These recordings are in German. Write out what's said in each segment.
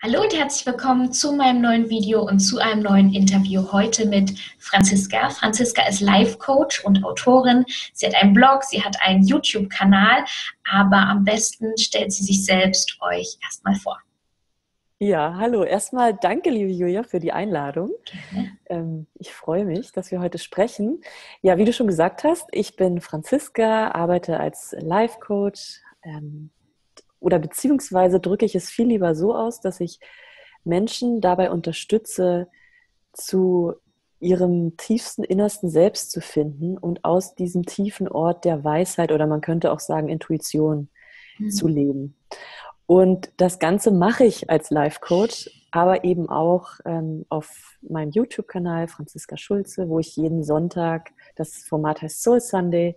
Hallo und herzlich willkommen zu meinem neuen Video und zu einem neuen Interview heute mit Franziska. Franziska ist Life-Coach und Autorin. Sie hat einen Blog, sie hat einen YouTube-Kanal, aber am besten stellt sie sich selbst euch erstmal vor. Ja, hallo. Erstmal danke, liebe Julia, für die Einladung. Gerne. Ich freue mich, dass wir heute sprechen. Ja, wie du schon gesagt hast, ich bin Franziska, arbeite als Life-Coach oder beziehungsweise drücke ich es viel lieber so aus, dass ich Menschen dabei unterstütze, zu ihrem tiefsten, innersten Selbst zu finden und aus diesem tiefen Ort der Weisheit oder man könnte auch sagen Intuition zu leben. Und das Ganze mache ich als Life-Coach, aber eben auch auf meinem YouTube-Kanal Franziska Schulze, wo ich jeden Sonntag, das Format heißt Soul Sunday,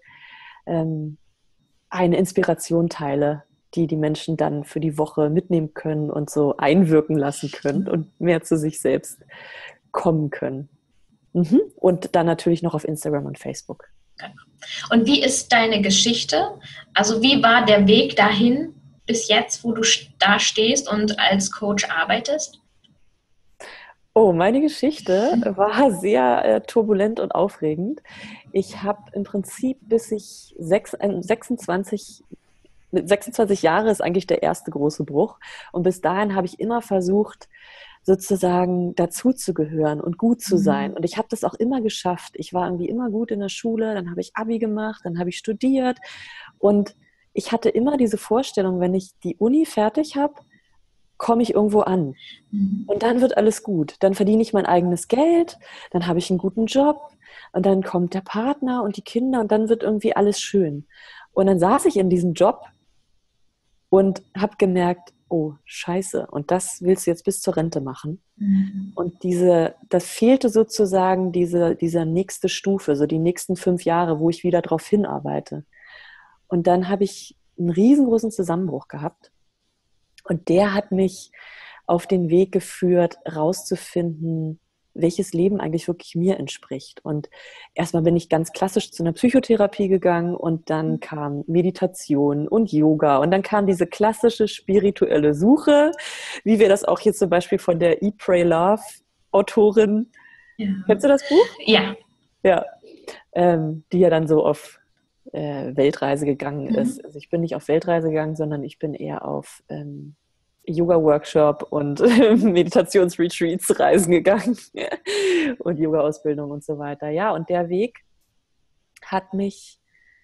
eine Inspiration teile, die die Menschen dann für die Woche mitnehmen können und so einwirken lassen können und mehr zu sich selbst kommen können. Und dann natürlich noch auf Instagram und Facebook. Und wie ist deine Geschichte? Also wie war der Weg dahin bis jetzt, wo du da stehst und als Coach arbeitest? Oh, meine Geschichte war sehr turbulent und aufregend. Ich habe im Prinzip, bis ich 26 Jahre ist eigentlich der erste große Bruch. Und bis dahin habe ich immer versucht, sozusagen dazuzugehören und gut zu sein. Und ich habe das auch immer geschafft. Ich war irgendwie immer gut in der Schule, dann habe ich Abi gemacht, dann habe ich studiert. Und ich hatte immer diese Vorstellung, wenn ich die Uni fertig habe, komme ich irgendwo an. Und dann wird alles gut. Dann verdiene ich mein eigenes Geld, dann habe ich einen guten Job und dann kommt der Partner und die Kinder und dann wird irgendwie alles schön. Und dann saß ich in diesem Job und habe gemerkt, oh, scheiße, und das willst du jetzt bis zur Rente machen. Und das fehlte sozusagen dieser nächste Stufe, so die nächsten 5 Jahre, wo ich wieder drauf hinarbeite. Und dann habe ich einen riesengroßen Zusammenbruch gehabt. Und der hat mich auf den Weg geführt, rauszufinden, welches Leben eigentlich wirklich mir entspricht. Und erstmal bin ich ganz klassisch zu einer Psychotherapie gegangen und dann kam Meditation und Yoga und dann kam diese klassische spirituelle Suche, wie wir das auch hier zum Beispiel von der Eat, Pray, Love Autorin, kennst du das Buch? Ja. Ja, die ja dann so auf Weltreise gegangen ist. Also ich bin nicht auf Weltreise gegangen, sondern ich bin eher auf Yoga-Workshop und Meditationsretreats reisen gegangen und Yoga-Ausbildung und so weiter. Ja, und der Weg hat mich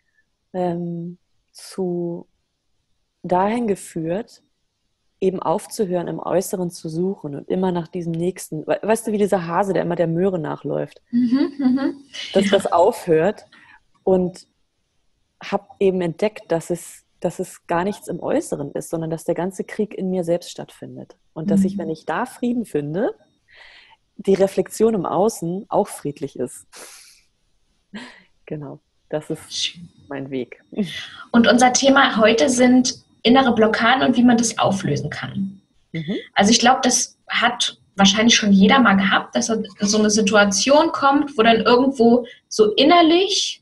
zu dahin geführt, eben aufzuhören, im Äußeren zu suchen und immer nach diesem Nächsten. Weißt du, wie dieser Hase, der immer der Möhre nachläuft, dass das aufhört und habe eben entdeckt, dass es gar nichts im Äußeren ist, sondern dass der ganze Krieg in mir selbst stattfindet. Und dass ich, wenn ich da Frieden finde, die Reflexion im Außen auch friedlich ist. Genau, das ist mein Weg. Und unser Thema heute sind innere Blockaden und wie man das auflösen kann. Also ich glaube, das hat wahrscheinlich schon jeder mal gehabt, dass so eine Situation kommt, wo dann irgendwo so innerlich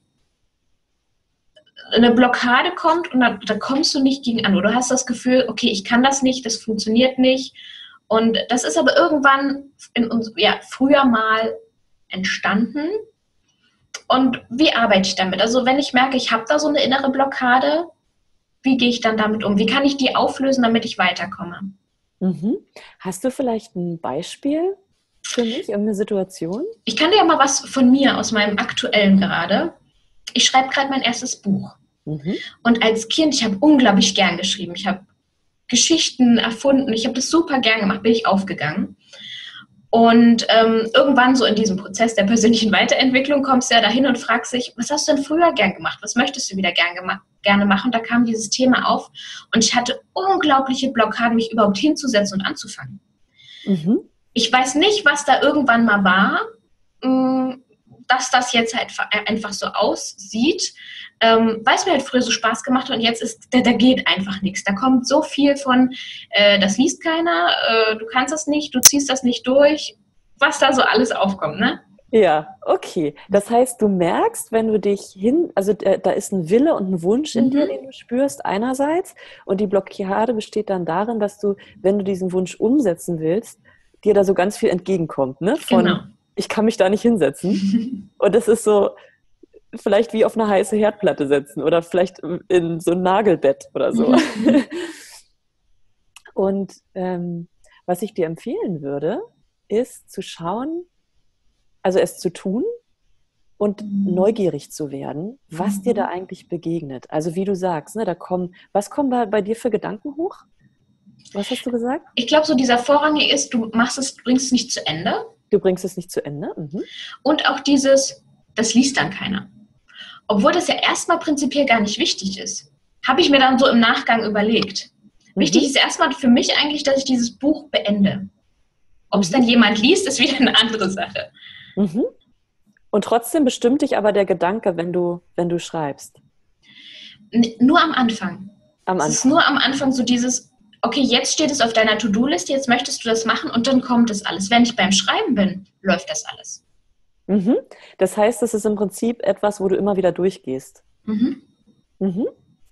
eine Blockade kommt und da kommst du nicht gegen an. Oder du hast das Gefühl, okay, ich kann das nicht, das funktioniert nicht. Und das ist aber irgendwann früher mal entstanden. Und wie arbeite ich damit? Also wenn ich merke, ich habe da so eine innere Blockade, wie gehe ich dann damit um? Wie kann ich die auflösen, damit ich weiterkomme? Hast du vielleicht ein Beispiel für mich, irgendeine Situation? Ich kann dir ja mal was von mir aus meinem aktuellen gerade. Ich schreibe gerade mein erstes Buch. Und als Kind, ich habe unglaublich gern geschrieben. Ich habe Geschichten erfunden. Ich habe das super gern gemacht, bin ich aufgegangen. Und irgendwann so in diesem Prozess der persönlichen Weiterentwicklung kommst du ja dahin und fragst dich, was hast du denn früher gern gemacht? Was möchtest du wieder gerne machen? Und da kam dieses Thema auf und ich hatte unglaubliche Blockaden, mich überhaupt hinzusetzen und anzufangen. Ich weiß nicht, was da irgendwann mal war, dass das jetzt halt einfach so aussieht, weil es mir halt früher so Spaß gemacht hat und jetzt da geht einfach nichts. Da kommt so viel von, das liest keiner, du kannst das nicht, du ziehst das nicht durch, was da so alles aufkommt, ne? Ja, okay. Das heißt, du merkst, wenn du dich also da ist ein Wille und ein Wunsch in dir, den du spürst einerseits, und die Blockade besteht dann darin, dass du, wenn du diesen Wunsch umsetzen willst, dir da so ganz viel entgegenkommt, ne? Genau. Ich kann mich da nicht hinsetzen. Und das ist so vielleicht wie auf eine heiße Herdplatte setzen oder vielleicht in so ein Nagelbett oder so. Und was ich dir empfehlen würde, ist zu schauen, also es zu tun und neugierig zu werden, was dir da eigentlich begegnet. Also wie du sagst, ne, was kommen bei dir für Gedanken hoch? Was hast du gesagt? Ich glaube, so dieser vorrangig ist, du bringst es nicht zu Ende. Du bringst es nicht zu Ende. Mhm. Und auch das liest dann keiner. Obwohl das ja erstmal prinzipiell gar nicht wichtig ist, habe ich mir dann so im Nachgang überlegt. Wichtig ist erstmal für mich eigentlich, dass ich dieses Buch beende. Ob es dann jemand liest, ist wieder eine andere Sache. Mhm. Und trotzdem bestimmt dich aber der Gedanke, wenn du schreibst. Nur am Anfang. Es ist nur am Anfang so dieses, okay, jetzt steht es auf deiner To-Do-Liste, jetzt möchtest du das machen und dann kommt das alles. Wenn ich beim Schreiben bin, läuft das alles. Mhm. Das heißt, es ist im Prinzip etwas, wo du immer wieder durchgehst. Mhm. Mhm.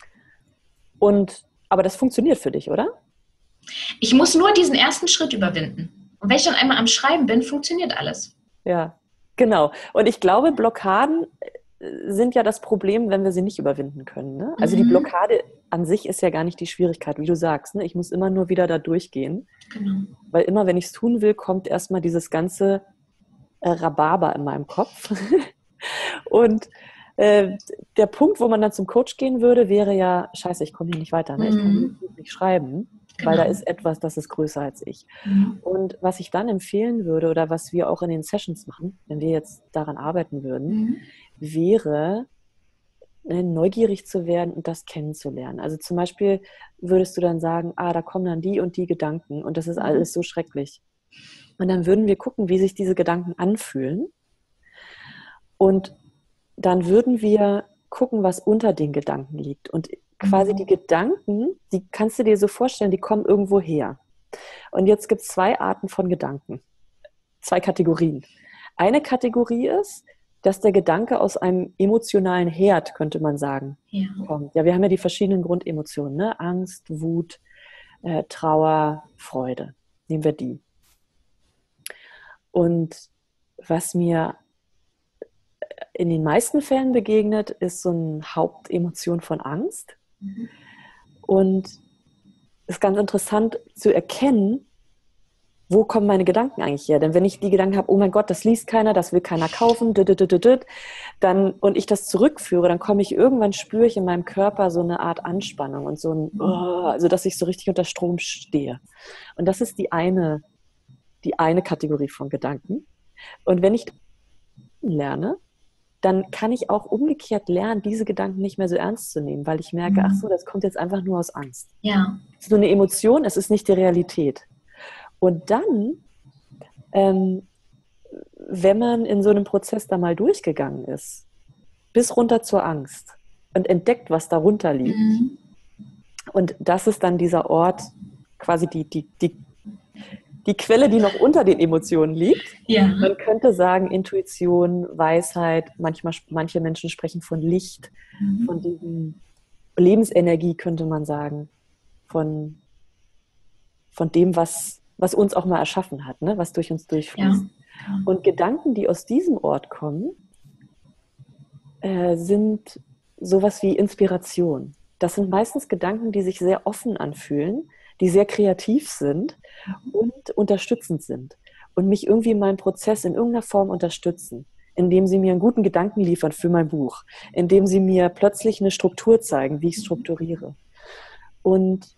Aber das funktioniert für dich, oder? Ich muss nur diesen ersten Schritt überwinden. Und wenn ich dann einmal am Schreiben bin, funktioniert alles. Ja, genau. Und ich glaube, Blockaden sind ja das Problem, wenn wir sie nicht überwinden können. Ne? Also die Blockade an sich ist ja gar nicht die Schwierigkeit, wie du sagst. Ne? Ich muss immer nur wieder da durchgehen. Genau. Weil immer, wenn ich es tun will, kommt erstmal dieses ganze Rhabarber in meinem Kopf. Und der Punkt, wo man dann zum Coach gehen würde, wäre ja, scheiße, ich komme hier nicht weiter. Ne? Ich kann nicht schreiben. Genau. Weil da ist etwas, das ist größer als ich. Und was ich dann empfehlen würde oder was wir auch in den Sessions machen, wenn wir jetzt daran arbeiten würden, wäre neugierig zu werden und das kennenzulernen. Also zum Beispiel würdest du dann sagen, da kommen dann die und die Gedanken und das ist alles so schrecklich. Und dann würden wir gucken, wie sich diese Gedanken anfühlen und dann würden wir gucken, was unter den Gedanken liegt. Und quasi die Gedanken, die kannst du dir so vorstellen, die kommen irgendwo her. Und jetzt gibt es 2 Arten von Gedanken, 2 Kategorien. Eine Kategorie ist, dass der Gedanke aus einem emotionalen Herd, könnte man sagen, kommt. Ja, wir haben ja die verschiedenen Grundemotionen, ne? Angst, Wut, Trauer, Freude. Nehmen wir die. Und was mir in den meisten Fällen begegnet, ist so eine Hauptemotion von Angst. Und es ist ganz interessant zu erkennen, wo kommen meine Gedanken eigentlich her? Denn wenn ich die Gedanken habe, oh mein Gott, das liest keiner, das will keiner kaufen, dann, und ich das zurückführe, dann spüre ich in meinem Körper so eine Art Anspannung und so also dass ich so richtig unter Strom stehe. Und das ist die eine Kategorie von Gedanken. Und wenn ich lerne, dann kann ich auch umgekehrt lernen, diese Gedanken nicht mehr so ernst zu nehmen, weil ich merke, ach so, das kommt jetzt einfach nur aus Angst. Ja. Es ist nur eine Emotion, es ist nicht die Realität. Und dann, wenn man in so einem Prozess da mal durchgegangen ist, bis runter zur Angst und entdeckt, was darunter liegt, und das ist dann dieser Ort, quasi die Quelle, die noch unter den Emotionen liegt. Ja. Man könnte sagen, Intuition, Weisheit, manche Menschen sprechen von Licht, von diesem Lebensenergie, könnte man sagen, von dem, was uns auch mal erschaffen hat, ne? Was durch uns durchfließt. Ja. Und Gedanken, die aus diesem Ort kommen, sind sowas wie Inspiration. Das sind meistens Gedanken, die sich sehr offen anfühlen, die sehr kreativ sind und unterstützend sind und mich irgendwie in meinem Prozess in irgendeiner Form unterstützen, indem sie mir einen guten Gedanken liefern für mein Buch, indem sie mir plötzlich eine Struktur zeigen, wie ich strukturiere. Und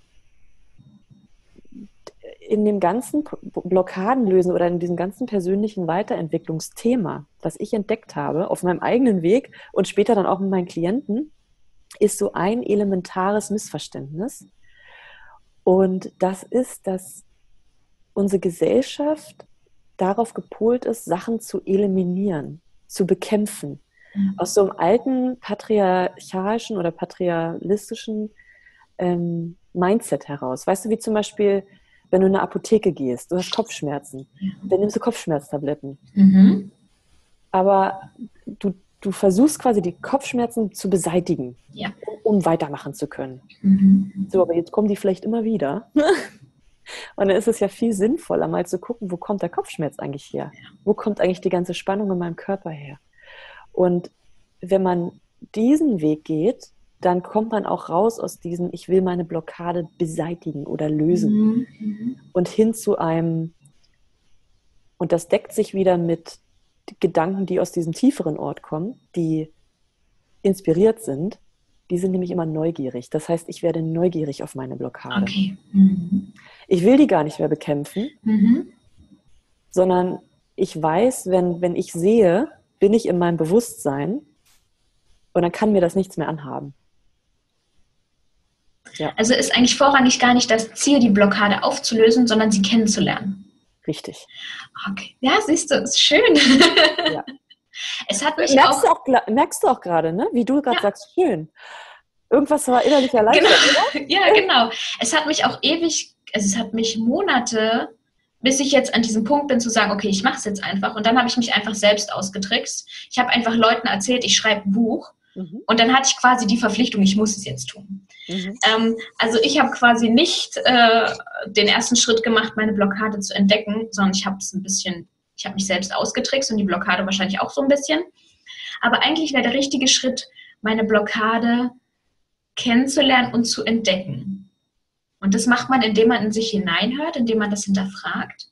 in dem ganzen Blockadenlösen oder in diesem ganzen persönlichen Weiterentwicklungsthema, was ich entdeckt habe, auf meinem eigenen Weg und später dann auch mit meinen Klienten, ist so ein elementares Missverständnis. Und das ist, dass unsere Gesellschaft darauf gepolt ist, Sachen zu eliminieren, zu bekämpfen. Aus so einem alten patriarchalischen oder patriarchalistischen Mindset heraus. Weißt du, wie zum Beispiel, wenn du in eine Apotheke gehst, du hast Kopfschmerzen, dann nimmst du Kopfschmerztabletten. aber du versuchst quasi die Kopfschmerzen zu beseitigen, Ja. um weitermachen zu können. Mhm. So, aber jetzt kommen die vielleicht immer wieder. Und dann ist es ja viel sinnvoller, mal zu gucken, wo kommt der Kopfschmerz eigentlich her? Wo kommt eigentlich die ganze Spannung in meinem Körper her? Und wenn man diesen Weg geht, dann kommt man auch raus aus diesem, ich will meine Blockade beseitigen oder lösen. Und hin zu einem, und das deckt sich wieder mit Gedanken, die aus diesem tieferen Ort kommen, die inspiriert sind, die sind nämlich immer neugierig. Das heißt, ich werde neugierig auf meine Blockade. Okay. Ich will die gar nicht mehr bekämpfen, sondern ich weiß, wenn ich sehe, bin ich in meinem Bewusstsein und dann kann mir das nichts mehr anhaben. Ja. Also ist eigentlich vorrangig gar nicht das Ziel, die Blockade aufzulösen, sondern sie kennenzulernen. Richtig. Okay. Ja, siehst du, ist schön. Ja. Es hat mich merkst du auch gerade, ne? Wie du gerade sagst, schön. Irgendwas war innerlich erleichtert, oder? Ja, genau. Es hat mich auch es hat mich Monate, bis ich jetzt an diesem Punkt bin, zu sagen, okay, ich mache es jetzt einfach. Und dann habe ich mich einfach selbst ausgetrickst. Ich habe einfach Leuten erzählt, ich schreibe ein Buch. Und dann hatte ich quasi die Verpflichtung, ich muss es jetzt tun. Also ich habe quasi nicht den ersten Schritt gemacht, meine Blockade zu entdecken, sondern ich habe mich selbst ausgetrickst und die Blockade wahrscheinlich auch so ein bisschen. Aber eigentlich wäre der richtige Schritt, meine Blockade kennenzulernen und zu entdecken. Und das macht man, indem man in sich hineinhört, indem man das hinterfragt.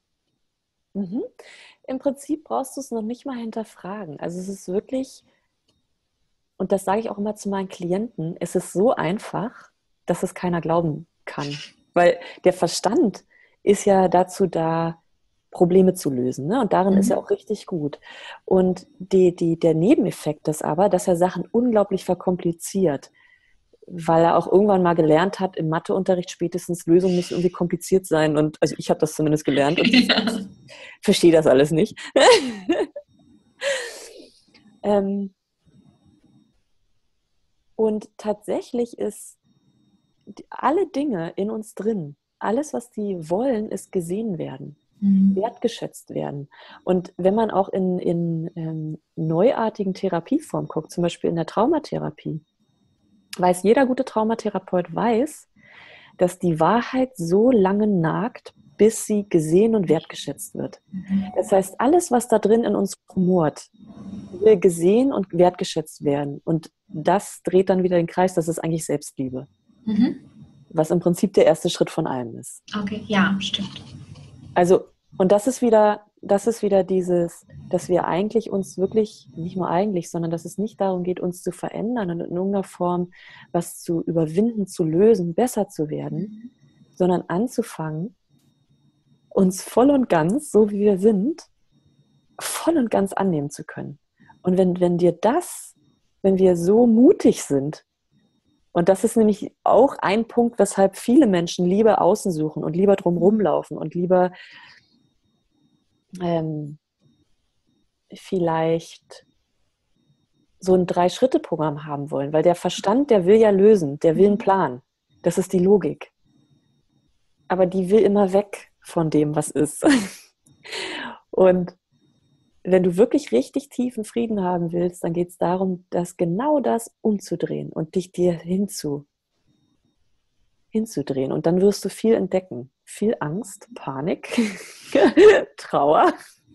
Im Prinzip brauchst du es noch nicht mal hinterfragen. Also es ist wirklich, und das sage ich auch immer zu meinen Klienten, es ist so einfach, dass es keiner glauben kann. Weil der Verstand ist ja dazu da, Probleme zu lösen. Ne? Und darin ist er auch richtig gut. Und der Nebeneffekt ist aber, dass er Sachen unglaublich verkompliziert. Weil er auch irgendwann mal gelernt hat, im Matheunterricht spätestens, Lösungen müssen irgendwie kompliziert sein. Und also ich habe das zumindest gelernt und verstehe das alles nicht. Und tatsächlich ist alle Dinge in uns drin, alles, was die wollen, ist gesehen werden, wertgeschätzt werden. Und wenn man auch in neuartigen Therapieformen guckt, zum Beispiel in der Traumatherapie, weiß jeder gute Traumatherapeut weiß, dass die Wahrheit so lange nagt, bis sie gesehen und wertgeschätzt wird. Das heißt, alles, was da drin in uns rumort, will gesehen und wertgeschätzt werden. Und das dreht dann wieder den Kreis, das ist eigentlich Selbstliebe. Was im Prinzip der erste Schritt von allem ist. Okay, ja, stimmt. Also, und das ist wieder dieses, dass wir eigentlich uns wirklich, nicht nur eigentlich, sondern dass es nicht darum geht, uns zu verändern und in irgendeiner Form was zu überwinden, zu lösen, besser zu werden, sondern anzufangen, uns voll und ganz, so wie wir sind, voll und ganz annehmen zu können. Und wenn wir so mutig sind, und das ist nämlich auch ein Punkt, weshalb viele Menschen lieber außen suchen und lieber drum rumlaufen und lieber vielleicht so ein 3-Schritte-Programm haben wollen, weil der Verstand, der will ja lösen, der will einen Plan. Das ist die Logik. Aber die will immer weg von dem, was ist. Und wenn du wirklich richtig tiefen Frieden haben willst, dann geht es darum, genau das umzudrehen und dich dir hinzudrehen. Und dann wirst du viel entdecken. Viel Angst, Panik, Trauer,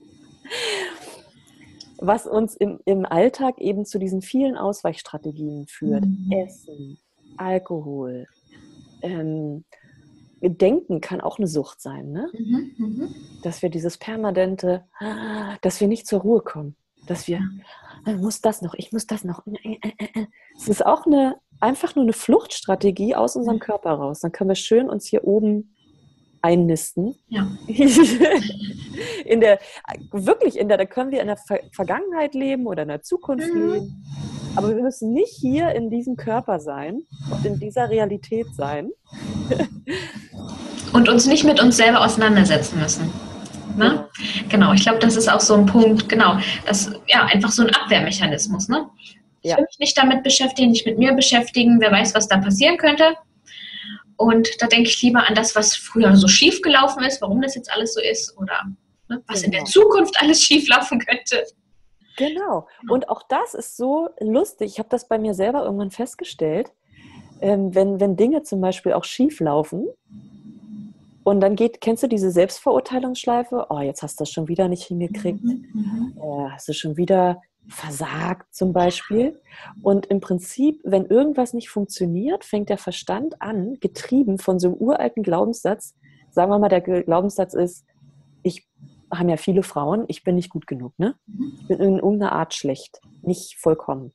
was uns im Alltag eben zu diesen vielen Ausweichstrategien führt. Essen, Alkohol, Denken kann auch eine Sucht sein, ne? Dass wir dieses permanente, dass wir nicht zur Ruhe kommen, dass wir, ich muss das noch. Es ist auch einfach nur eine Fluchtstrategie aus unserem Körper raus. Dann können wir schön uns hier oben einnisten. Ja. Da können wir in der Vergangenheit leben oder in der Zukunft leben. Aber wir müssen nicht hier in diesem Körper sein und in dieser Realität sein. Und uns nicht mit uns selber auseinandersetzen müssen. Ne? Genau, ich glaube, das ist auch so ein Punkt, genau, das einfach so ein Abwehrmechanismus. Ne? Ich will mich nicht damit beschäftigen, nicht mit mir beschäftigen, wer weiß, was da passieren könnte. Und da denke ich lieber an das, was früher so schief gelaufen ist, warum das jetzt alles so ist oder was in der Zukunft alles schief laufen könnte. Genau. Und auch das ist so lustig. Ich habe das bei mir selber irgendwann festgestellt, wenn Dinge zum Beispiel auch schief laufen und dann kennst du diese Selbstverurteilungsschleife? Oh, jetzt hast du das schon wieder nicht hingekriegt. Hast du schon wieder versagt zum Beispiel. Und im Prinzip, wenn irgendwas nicht funktioniert, fängt der Verstand an, getrieben von so einem uralten Glaubenssatz. Sagen wir mal, der Glaubenssatz ist, haben ja viele Frauen, ich bin nicht gut genug, ne? Ich bin in irgendeiner Art schlecht, nicht vollkommen.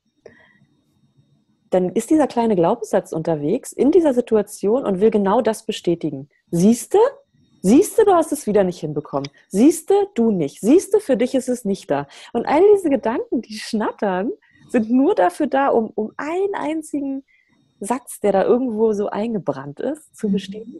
Dann ist dieser kleine Glaubenssatz unterwegs in dieser Situation und will genau das bestätigen. Siehste, du hast es wieder nicht hinbekommen. Siehste, du nicht. Siehste, für dich ist es nicht da. Und all diese Gedanken, die schnattern, sind nur dafür da, um einen einzigen Satz, der da irgendwo so eingebrannt ist, zu bestätigen.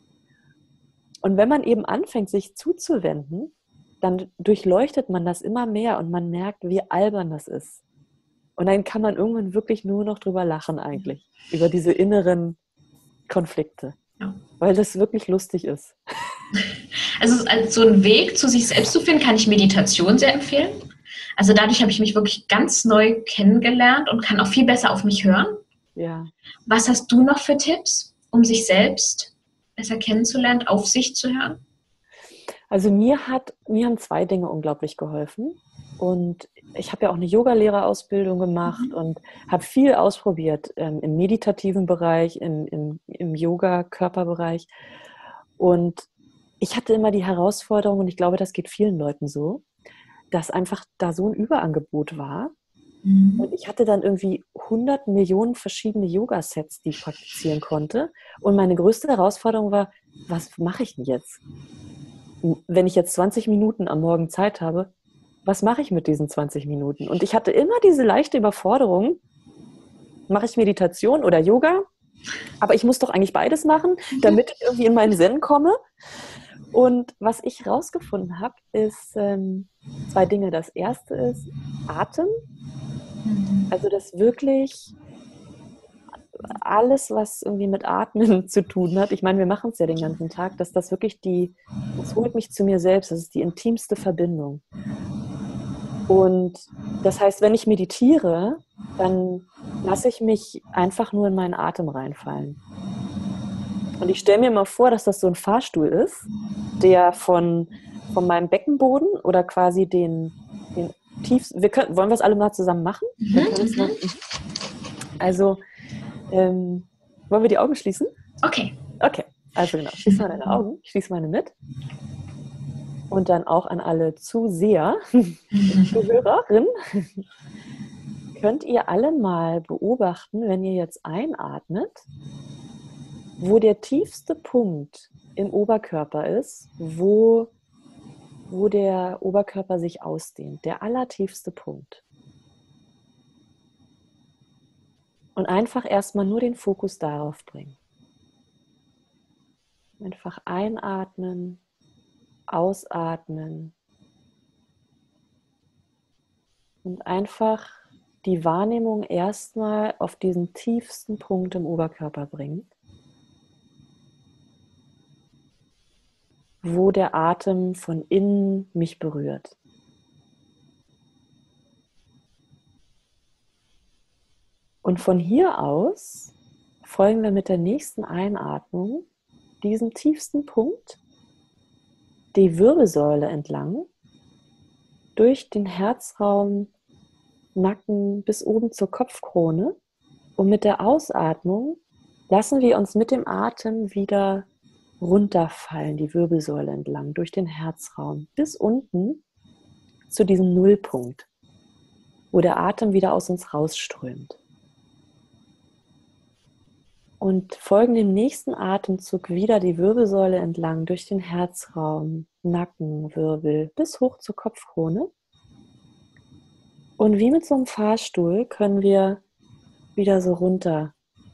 Und wenn man eben anfängt, sich zuzuwenden, dann durchleuchtet man das immer mehr und man merkt, wie albern das ist. Und dann kann man irgendwann wirklich nur noch drüber lachen eigentlich, über diese inneren Konflikte, weil das wirklich lustig ist. Also als so ein Weg zu sich selbst zu finden, kann ich Meditation sehr empfehlen. Also dadurch habe ich mich wirklich ganz neu kennengelernt und kann auch viel besser auf mich hören. Ja. Was hast du noch für Tipps, um sich selbst besser kennenzulernen, auf sich zu hören? Also mir haben zwei Dinge unglaublich geholfen. Und ich habe ja auch eine Yogalehrerausbildung gemacht und habe viel ausprobiert im meditativen Bereich, im Yoga-Körperbereich. Und ich hatte immer die Herausforderung, und ich glaube, das geht vielen Leuten so, dass einfach da so ein Überangebot war. Und ich hatte dann irgendwie 100 Millionen verschiedene Yoga-Sets, die ich praktizieren konnte. Und meine größte Herausforderung war, was mache ich denn jetzt? Wenn ich jetzt 20 Minuten am Morgen Zeit habe, was mache ich mit diesen 20 Minuten? Und ich hatte immer diese leichte Überforderung, mache ich Meditation oder Yoga? Aber ich muss doch eigentlich beides machen, damit ich irgendwie in meinen Zen komme. Und was ich rausgefunden habe, ist zwei Dinge. Das erste ist Atem. Also das wirklich alles, was irgendwie mit Atmen zu tun hat, ich meine, wir machen es ja den ganzen Tag, dass das wirklich das holt mich zu mir selbst, das ist die intimste Verbindung. Und das heißt, wenn ich meditiere, dann lasse ich mich einfach nur in meinen Atem reinfallen. Und ich stelle mir mal vor, dass das so ein Fahrstuhl ist, der von meinem Beckenboden oder quasi den tiefsten, wollen wir es alle mal zusammen machen? Also, wollen wir die Augen schließen? Okay. Okay, also genau, schließ mal deine Augen, ich schließe meine mit. Und dann auch an alle Zuseher, Zuhörerinnen, könnt ihr alle mal beobachten, wenn ihr jetzt einatmet, wo der tiefste Punkt im Oberkörper ist, wo der Oberkörper sich ausdehnt, der allertiefste Punkt. Und einfach erstmal nur den Fokus darauf bringen. Einfach einatmen, ausatmen und einfach die Wahrnehmung erstmal auf diesen tiefsten Punkt im Oberkörper bringen, wo der Atem von innen mich berührt. Und von hier aus folgen wir mit der nächsten Einatmung diesem tiefsten Punkt die Wirbelsäule entlang, durch den Herzraum, Nacken bis oben zur Kopfkrone. Und mit der Ausatmung lassen wir uns mit dem Atem wieder runterfallen, die Wirbelsäule entlang, durch den Herzraum, bis unten zu diesem Nullpunkt, wo der Atem wieder aus uns rausströmt. Und folgen dem nächsten Atemzug wieder die Wirbelsäule entlang, durch den Herzraum, Nacken, Wirbel, bis hoch zur Kopfkrone. Und wie mit so einem Fahrstuhl können wir wieder so runterfahren.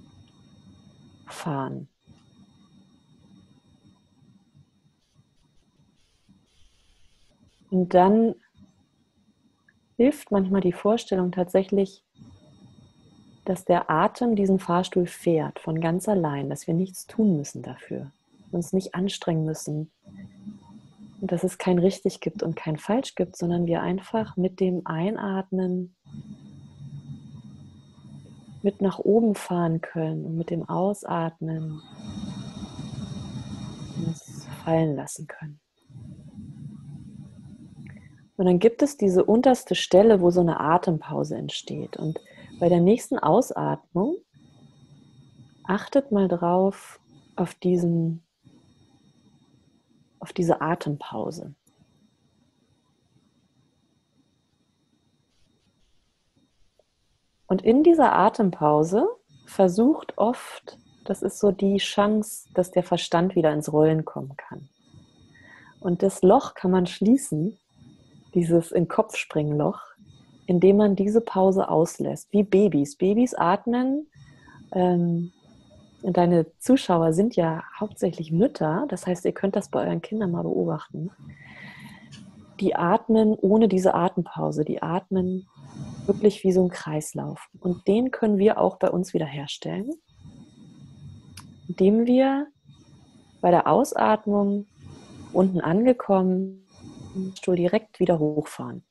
Und dann hilft manchmal die Vorstellung tatsächlich, dass der Atem diesen Fahrstuhl fährt, von ganz allein, dass wir nichts tun müssen dafür, uns nicht anstrengen müssen, dass es kein richtig gibt und kein falsch gibt, sondern wir einfach mit dem Einatmen mit nach oben fahren können und mit dem Ausatmen uns fallen lassen können. Und dann gibt es diese unterste Stelle, wo so eine Atempause entsteht. Und bei der nächsten Ausatmung achtet mal drauf auf diese Atempause. Und in dieser Atempause versucht oft, das ist so die Chance, dass der Verstand wieder ins Rollen kommen kann. Und das Loch kann man schließen, dieses In-Kopf-Springen-Loch, indem man diese Pause auslässt, wie Babys. Babys atmen, deine Zuschauer sind ja hauptsächlich Mütter, das heißt, ihr könnt das bei euren Kindern mal beobachten. Die atmen ohne diese Atempause, die atmen wirklich wie so ein Kreislauf. Und den können wir auch bei uns wieder herstellen, indem wir bei der Ausatmung unten angekommen, den Stuhl direkt wieder hochfahren.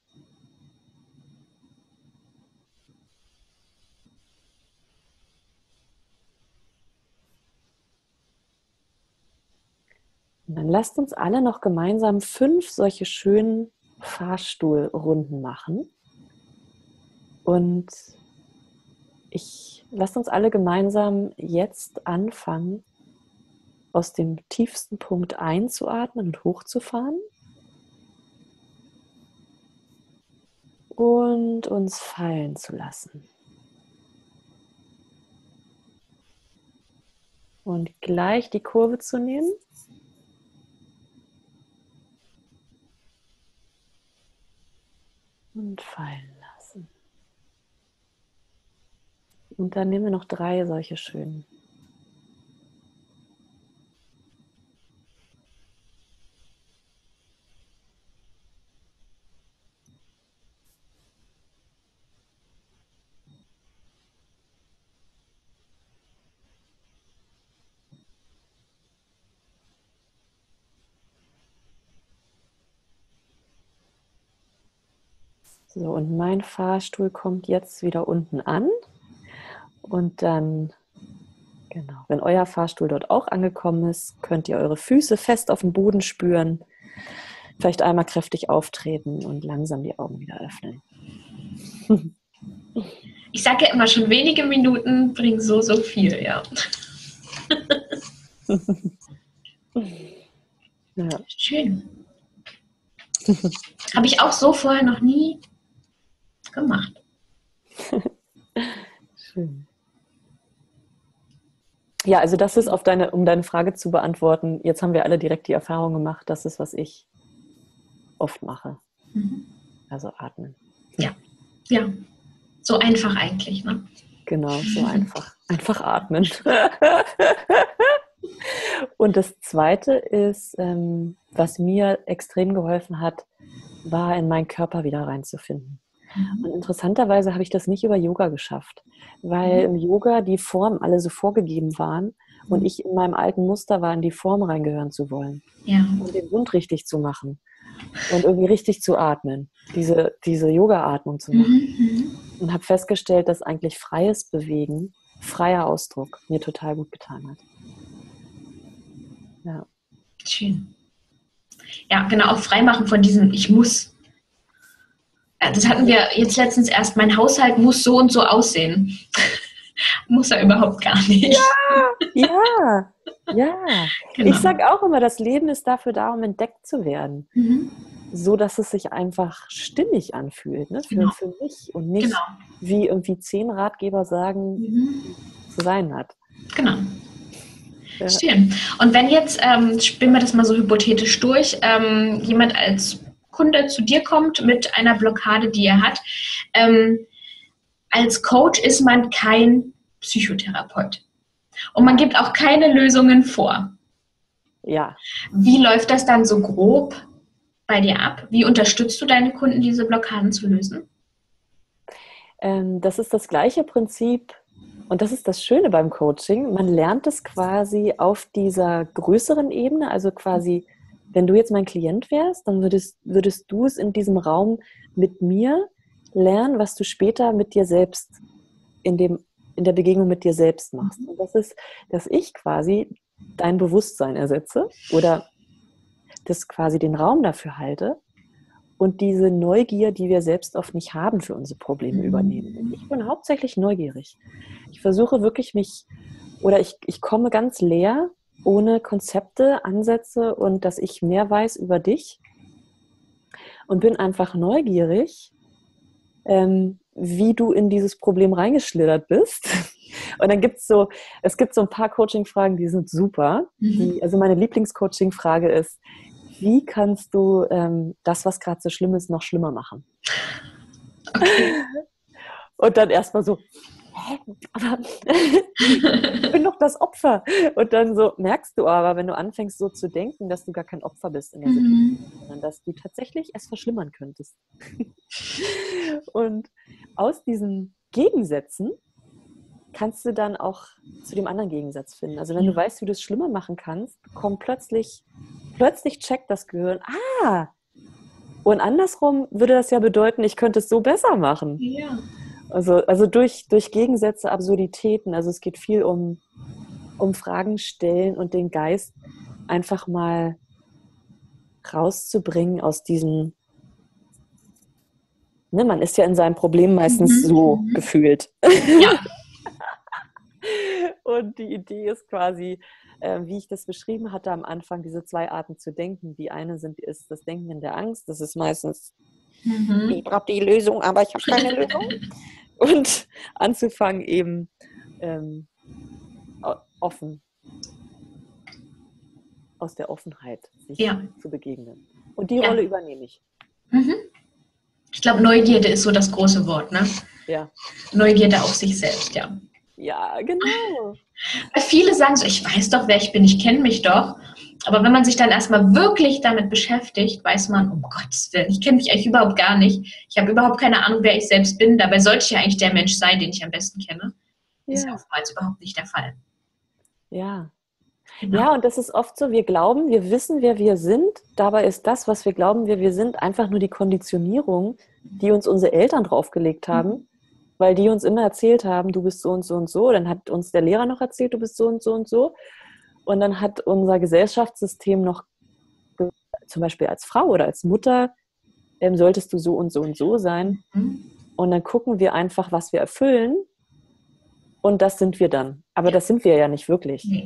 Und dann lasst uns alle noch gemeinsam 5 solche schönen Fahrstuhlrunden machen. Und lasst uns alle gemeinsam jetzt anfangen, aus dem tiefsten Punkt einzuatmen und hochzufahren. Und uns fallen zu lassen. Und gleich die Kurve zu nehmen. Und fallen lassen. Und dann nehmen wir noch 3 solche schönen. So, und mein Fahrstuhl kommt jetzt wieder unten an. Und dann, genau, wenn euer Fahrstuhl dort auch angekommen ist, könnt ihr eure Füße fest auf dem Boden spüren. Vielleicht einmal kräftig auftreten und langsam die Augen wieder öffnen. Ich sage ja immer, schon wenige Minuten bringen so viel, ja. Ja. Schön. Habe ich auch so vorher noch nie gemacht. Schön. Ja, also das ist um deine Frage zu beantworten, jetzt haben wir alle direkt die Erfahrung gemacht, das ist, was ich oft mache. Mhm. Also atmen. Ja, ja. So einfach eigentlich, ne? Genau, so einfach. Einfach atmen. Und das Zweite ist, was mir extrem geholfen hat, war in meinen Körper wieder reinzufinden. Und interessanterweise habe ich das nicht über Yoga geschafft, weil im Yoga die Formen alle so vorgegeben waren und ich in meinem alten Muster war, in die Form reingehören zu wollen. Ja. Und den Mund richtig zu machen und irgendwie richtig zu atmen, diese Yoga-Atmung zu machen. Und habe festgestellt, dass eigentlich freies Bewegen, freier Ausdruck mir total gut getan hat. Ja. Schön. Ja, genau, auch freimachen von diesem Ich muss. Das hatten wir jetzt letztens erst, mein Haushalt muss so und so aussehen. Muss er überhaupt gar nicht. Ja. Genau. Ich sage auch immer, das Leben ist dafür da, um entdeckt zu werden. So, dass es sich einfach stimmig anfühlt, ne? Für mich und nicht wie irgendwie 10 Ratgeber sagen, zu sein hat. Genau. Ja. Schön. Und wenn jetzt, spielen wir das mal so hypothetisch durch, jemand als Kunde zu dir kommt mit einer Blockade, die er hat. Als Coach ist man kein Psychotherapeut. Und man gibt auch keine Lösungen vor. Ja. Wie läuft das dann so grob bei dir ab? Wie unterstützt du deine Kunden, diese Blockaden zu lösen? Das ist das gleiche Prinzip. Und das ist das Schöne beim Coaching. Man lernt es quasi auf dieser größeren Ebene, also quasi wenn du jetzt mein Klient wärst, dann würdest du es in diesem Raum mit mir lernen, was du später mit dir selbst in der Begegnung mit dir selbst machst. Und das ist, dass ich quasi dein Bewusstsein ersetze oder das quasi den Raum dafür halte und diese Neugier, die wir selbst oft nicht haben, für unsere Probleme übernehmen. Und ich bin hauptsächlich neugierig. Ich versuche wirklich ich komme ganz leer, ohne Konzepte, Ansätze und dass ich mehr weiß über dich und bin einfach neugierig, wie du in dieses Problem reingeschlittert bist. Und dann gibt es so ein paar Coaching-Fragen, die sind super. Also meine Lieblings-Coaching-Frage ist, wie kannst du das, was gerade so schlimm ist, noch schlimmer machen? Okay. Und dann erstmal so, aber ich bin doch das Opfer. Und dann so merkst du aber, wenn du anfängst so zu denken, dass du gar kein Opfer bist in der Situation, sondern dass du tatsächlich es verschlimmern könntest. Und aus diesen Gegensätzen kannst du dann auch zu dem anderen Gegensatz finden. Also wenn du weißt, wie du es schlimmer machen kannst, kommt plötzlich checkt das Gehirn, und andersrum würde das ja bedeuten, ich könnte es so besser machen. Ja. Also durch Gegensätze, Absurditäten, also es geht viel um Fragen stellen und den Geist einfach mal rauszubringen aus diesem, ne, man ist ja in seinem Problem meistens so gefühlt. Ja. Und die Idee ist quasi, wie ich das beschrieben hatte am Anfang, diese 2 Arten zu denken. Die eine ist das Denken in der Angst. Das ist meistens, ich brauche die Lösung, aber ich habe keine Lösung. Und anzufangen eben offen, aus der Offenheit sich zu begegnen. Und die Rolle übernehme ich. Ich glaube, Neugierde ist so das große Wort, ne? Ja. Neugierde auf sich selbst, ja. Ja, genau. Weil viele sagen so, ich weiß doch, wer ich bin, ich kenne mich doch. Aber wenn man sich dann erstmal wirklich damit beschäftigt, weiß man, um Gottes Willen, ich kenne mich eigentlich überhaupt gar nicht. Ich habe überhaupt keine Ahnung, wer ich selbst bin. Dabei sollte ich ja eigentlich der Mensch sein, den ich am besten kenne. Das ist ja oftmals überhaupt nicht der Fall. Ja. Genau. Ja, und das ist oft so, wir glauben, wir wissen, wer wir sind. Dabei ist das, was wir glauben, wer wir sind, einfach nur die Konditionierung, die uns unsere Eltern draufgelegt haben. Weil die uns immer erzählt haben, du bist so und so und so. Dann hat uns der Lehrer noch erzählt, du bist so und so und so. Und dann hat unser Gesellschaftssystem noch, zum Beispiel als Frau oder als Mutter, solltest du so und so und so sein. Und dann gucken wir einfach, was wir erfüllen. Und das sind wir dann. Aber das sind wir ja nicht wirklich. Nee.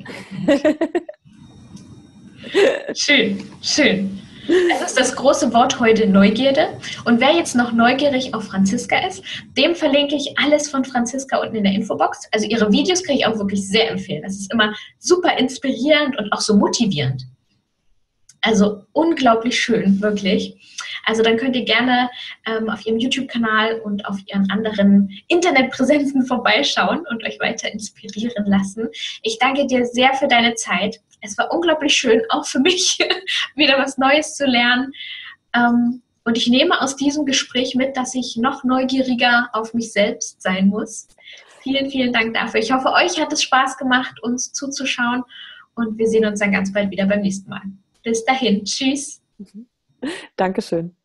Schön, schön. Das ist das große Wort heute, Neugierde. Und wer jetzt noch neugierig auf Franziska ist, dem verlinke ich alles von Franziska unten in der Infobox. Also ihre Videos kann ich auch wirklich sehr empfehlen. Das ist immer super inspirierend und auch so motivierend. Also unglaublich schön, wirklich. Also dann könnt ihr gerne auf ihrem YouTube-Kanal und auf ihren anderen Internetpräsenzen vorbeischauen und euch weiter inspirieren lassen. Ich danke dir sehr für deine Zeit. Es war unglaublich schön, auch für mich, wieder was Neues zu lernen. Und ich nehme aus diesem Gespräch mit, dass ich noch neugieriger auf mich selbst sein muss. Vielen, vielen Dank dafür. Ich hoffe, euch hat es Spaß gemacht, uns zuzuschauen. Und wir sehen uns dann ganz bald wieder beim nächsten Mal. Bis dahin. Tschüss. Dankeschön.